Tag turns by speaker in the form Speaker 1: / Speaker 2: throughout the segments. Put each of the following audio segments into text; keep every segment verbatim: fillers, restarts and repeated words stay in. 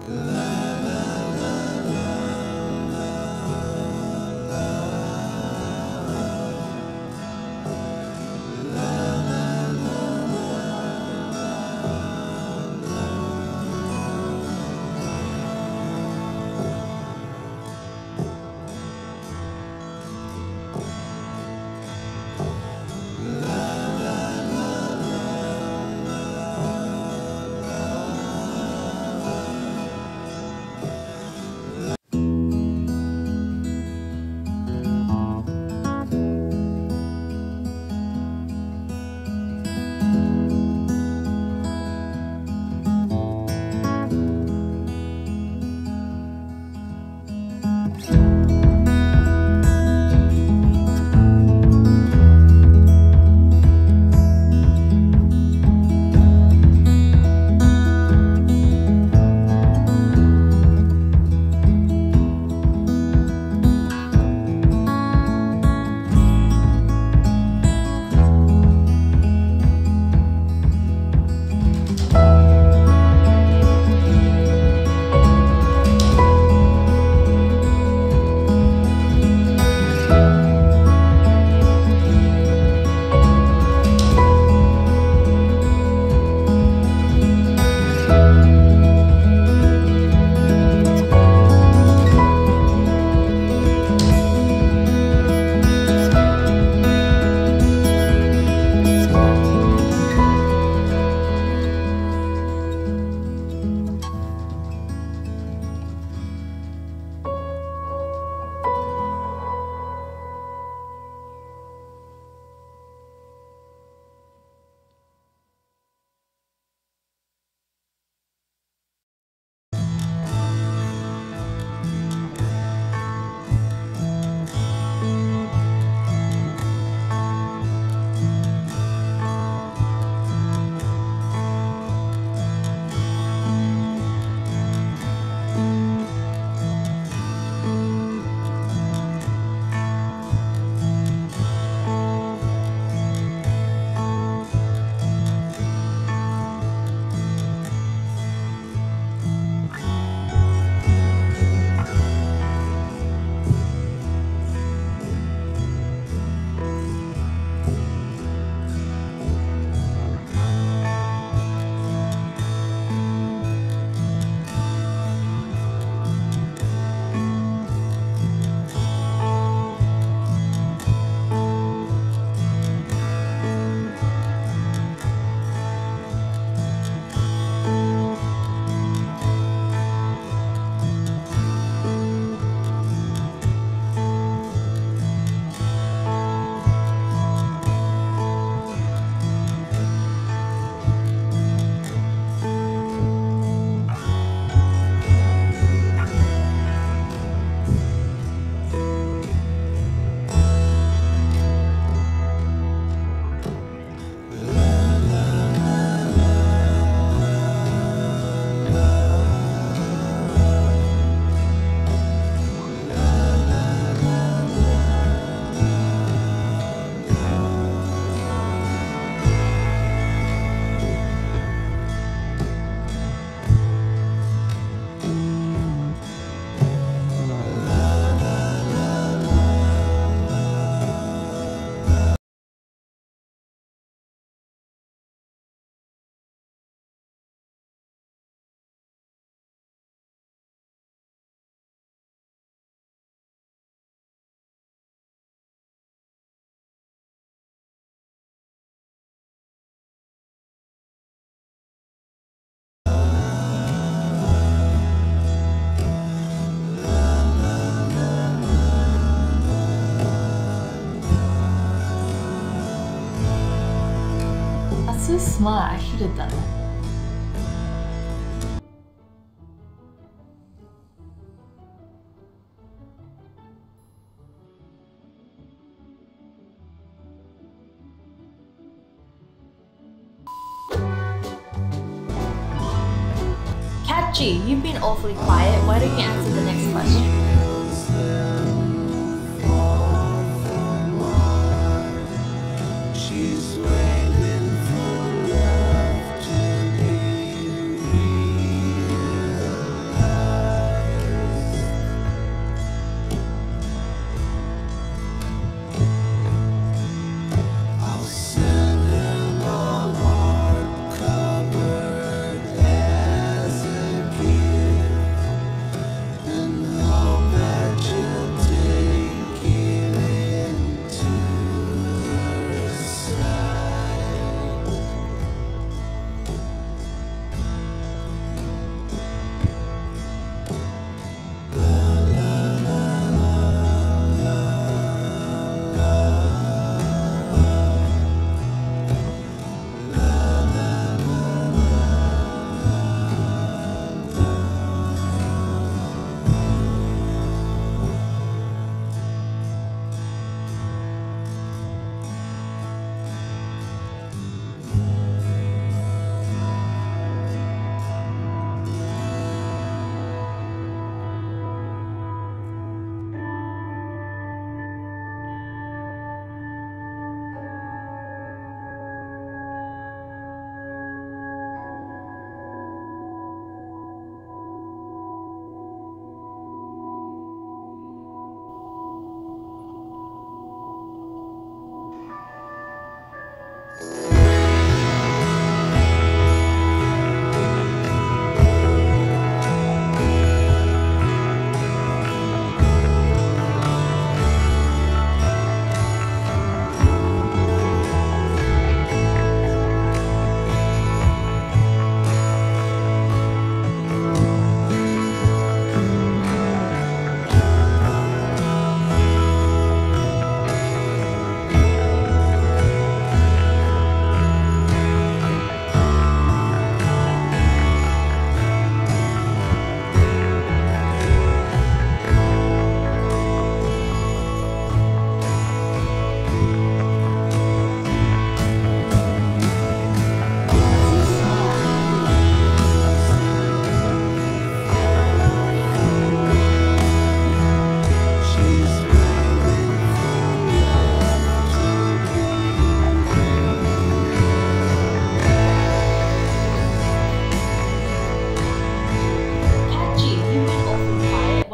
Speaker 1: so smart. I should have done that. Catchy, you've been awfully quiet. Why don't you answer the next question?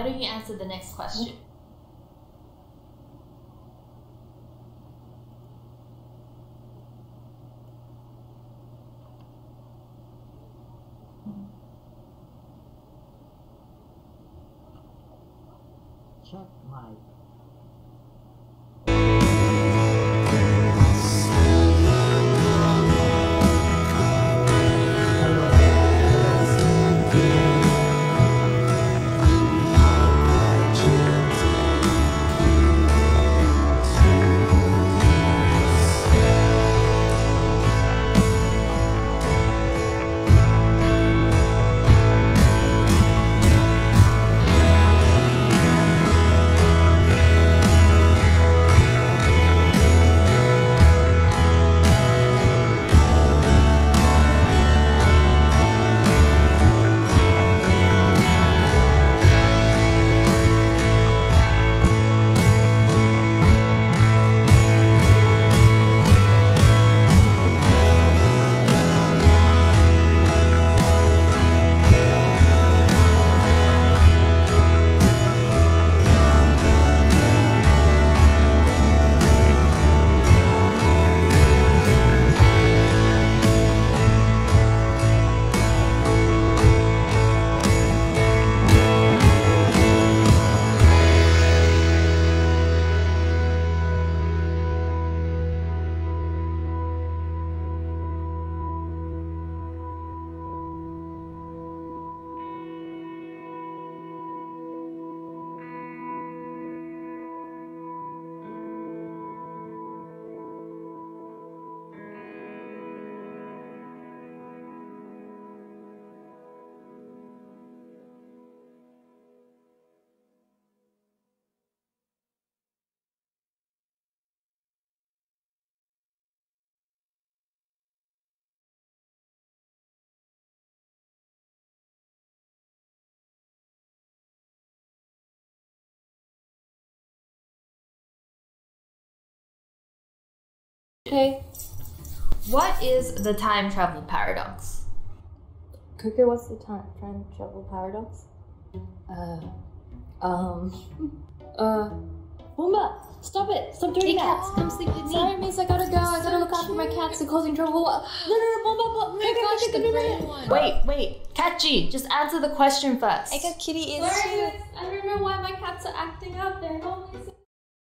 Speaker 1: Why don't you answer the next question?
Speaker 2: Check my
Speaker 1: Okay. What is the time travel paradox?
Speaker 3: Cooker, what's the time time travel paradox? Uh, um, uh, Boomba, stop it! Stop doing
Speaker 1: Hey,
Speaker 3: that!
Speaker 1: cats, come sleep with me.
Speaker 3: Sorry, miss, I gotta go. I gotta look after my cats. They're causing trouble. No, no, no, Boomba, Boomba.
Speaker 1: Oh my gosh, the green one. Wait, wait, Catchy, just answer the question first.
Speaker 3: I got kitty ears
Speaker 4: Sorry,
Speaker 3: too.
Speaker 4: miss, I don't know why my cats are acting up. They're normally so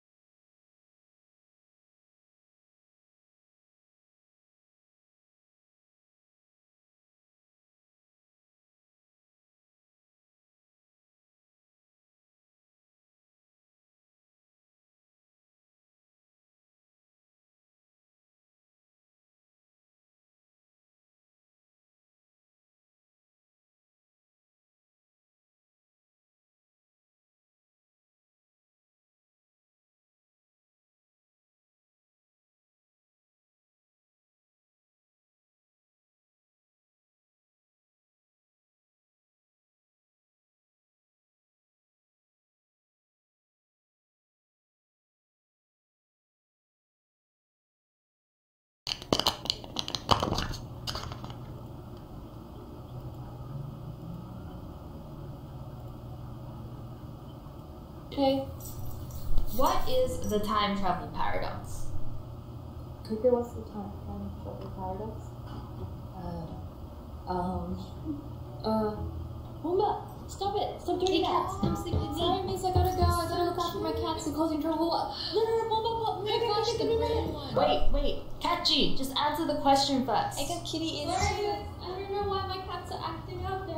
Speaker 1: Okay. What is the time travel paradox?
Speaker 3: Cooker, what's the time time travel paradox? Uh, um, uh, Boomba, stop it! Stop doing
Speaker 1: Hey,
Speaker 3: that!
Speaker 1: cats, come sleep with me.
Speaker 3: Sorry, miss, I gotta go. I gotta look after my cats. They're causing trouble. No, no, no, Boomba, Boomba.
Speaker 1: Oh my gosh, the green one. Wait, wait, Catchy, just answer the question first.
Speaker 3: I got kitty ears
Speaker 4: sorry,
Speaker 3: too.
Speaker 4: miss, I don't know why my cats are acting up.